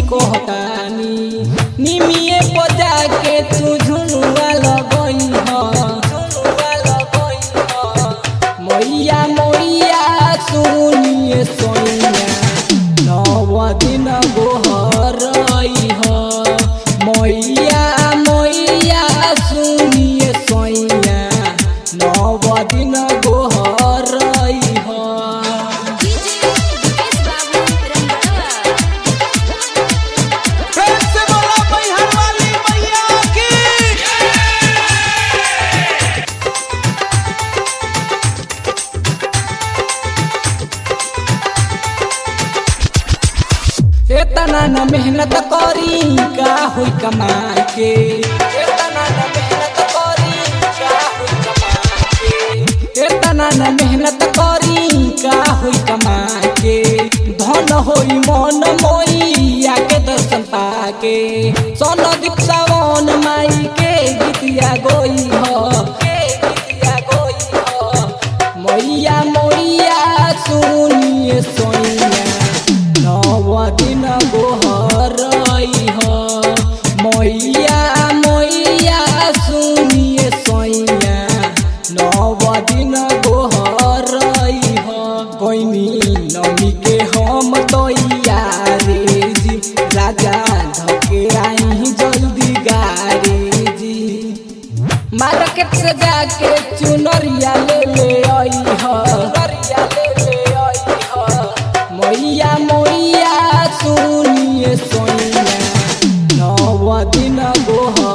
कहतानी निमिए बजा के तू झुनुआ लगई ह मैया मैया सुनिए सोनिया नव दिन गोहरई ह मैया मैया सुनिए सोनिया नव दिन गोहरई ह। इतना न मेहनत करी का हुई कमा के इतना न मेहनत करी का हुई कमा के इतना न मेहनत करी का हुई कमा के धन होई मन मोइया के दर्शन पाके संदीप सावन माई के गीतिया गोई हो मैया मैया सुनिए सोनिया नव दिन गोहरई ह मैया मैया सुनिए सोनिया नव दिन गोहरई ह। कोइनी नमी के हम तैयारी जी राजा धके आई जल्दी गाड़ी जी मार्केट से जाके चुनरिया ले आई ह मैया मैया सुनिए सोनिया नव दिन गोह